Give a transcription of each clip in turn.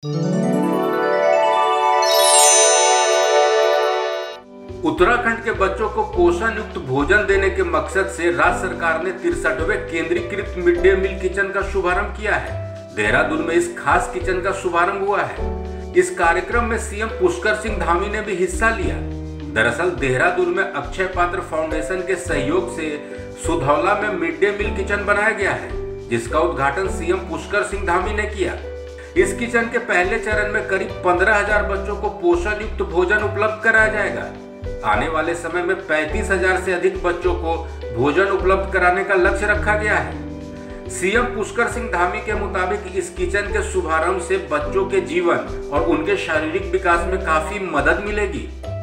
उत्तराखंड के बच्चों को पोषण युक्त भोजन देने के मकसद से राज्य सरकार ने 63वें केंद्रीकृत मिड डे मील किचन का शुभारंभ किया है। देहरादून में इस खास किचन का शुभारंभ हुआ है। इस कार्यक्रम में सीएम पुष्कर सिंह धामी ने भी हिस्सा लिया। दरअसल देहरादून में अक्षय पात्र फाउंडेशन के सहयोग से सुधौला में मिड डे मील किचन बनाया गया है, जिसका उद्घाटन सीएम पुष्कर सिंह धामी ने किया। इस किचन के पहले चरण में करीब 15,000 बच्चों को पोषण युक्त भोजन उपलब्ध कराया जाएगा। आने वाले समय में 35,000 से अधिक बच्चों को भोजन उपलब्ध कराने का लक्ष्य रखा गया है। सीएम पुष्कर सिंह धामी के मुताबिक इस किचन के शुभारंभ से बच्चों के जीवन और उनके शारीरिक विकास में काफी मदद मिलेगी।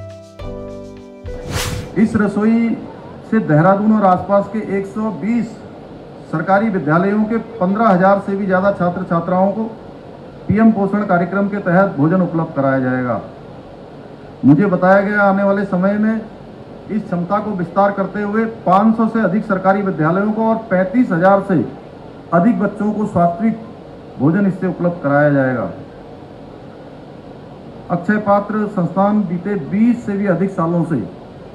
इस रसोई से देहरादून और आसपास के 120 सरकारी विद्यालयों के 15,000 से भी ज्यादा छात्र छात्राओं को पीएम पोषण कार्यक्रम के तहत भोजन उपलब्ध कराया जाएगा। मुझे बताया गया आने वाले समय में इस क्षमता को विस्तार करते हुए 500 से अधिक सरकारी विद्यालयों को और 35,000 से अधिक बच्चों को स्वास्थ्यिक भोजन इससे उपलब्ध कराया जाएगा। अक्षय पात्र संस्थान बीते 20 से भी अधिक सालों से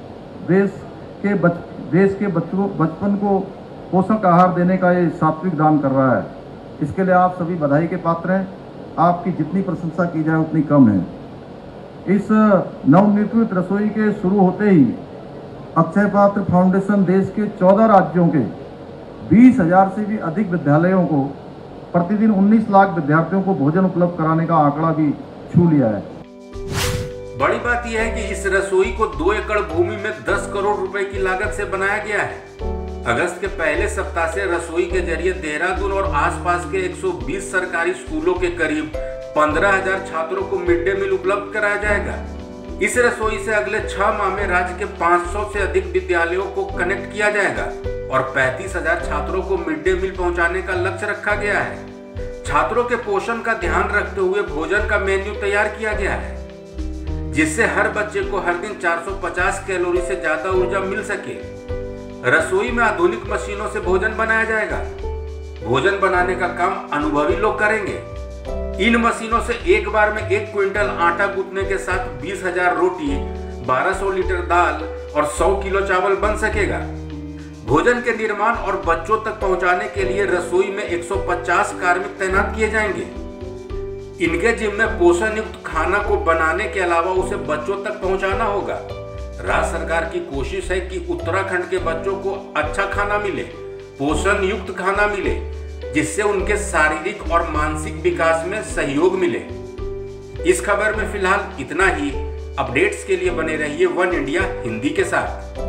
देश के बचपन को पोषक आहार देने का ये सात्विक दान कर रहा है। इसके लिए आप सभी बधाई के पात्र हैं। आपकी जितनी प्रशंसा की जाए उतनी कम है। इस नवनिर्मित रसोई के शुरू होते ही अक्षय पात्र फाउंडेशन देश के 14 राज्यों के 20,000 से भी अधिक विद्यालयों को प्रतिदिन 19 लाख विद्यार्थियों को भोजन उपलब्ध कराने का आंकड़ा भी छू लिया है। बड़ी बात यह है कि इस रसोई को 2 एकड़ भूमि में 10 करोड़ रुपए की लागत से बनाया गया है। अगस्त के पहले सप्ताह से रसोई के जरिए देहरादून और आसपास के 120 सरकारी स्कूलों के करीब 15,000 छात्रों को मिड डे मील उपलब्ध कराया जाएगा। इस रसोई से अगले 6 माह में राज्य के 500 से अधिक विद्यालयों को कनेक्ट किया जाएगा और 35,000 छात्रों को मिड डे मील पहुंचाने का लक्ष्य रखा गया है। छात्रों के पोषण का ध्यान रखते हुए भोजन का मेन्यू तैयार किया गया है, जिससे हर बच्चे को हर दिन 450 कैलोरी से ज्यादा ऊर्जा मिल सके। रसोई में आधुनिक मशीनों से भोजन बनाया जाएगा। भोजन बनाने का काम अनुभवी लोग करेंगे। इन मशीनों से एक बार में 1 क्विंटल आटा गूंथने के साथ 20,000 रोटी, 1200 लीटर दाल और 100 किलो चावल बन सकेगा। भोजन के निर्माण और बच्चों तक पहुंचाने के लिए रसोई में 150 कार्मिक तैनात किए जाएंगे। इनके जिम्मे पोषण युक्त खाना को बनाने के अलावा उसे बच्चों तक पहुंचाना होगा। राज्य सरकार की कोशिश है कि उत्तराखंड के बच्चों को अच्छा खाना मिले, पोषण युक्त खाना मिले, जिससे उनके शारीरिक और मानसिक विकास में सहयोग मिले। इस खबर में फिलहाल इतना ही। अपडेट्स के लिए बने रहिए वन इंडिया हिंदी के साथ।